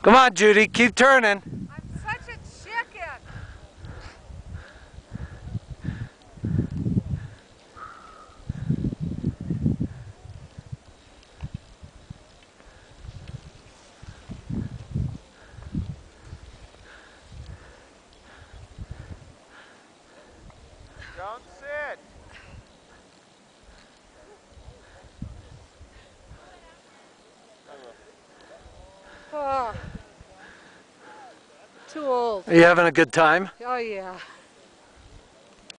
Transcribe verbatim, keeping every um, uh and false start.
Come on, Judy, keep turning. I'm such a chicken. Don't sit. Oh, too old. Are you having a good time? Oh yeah.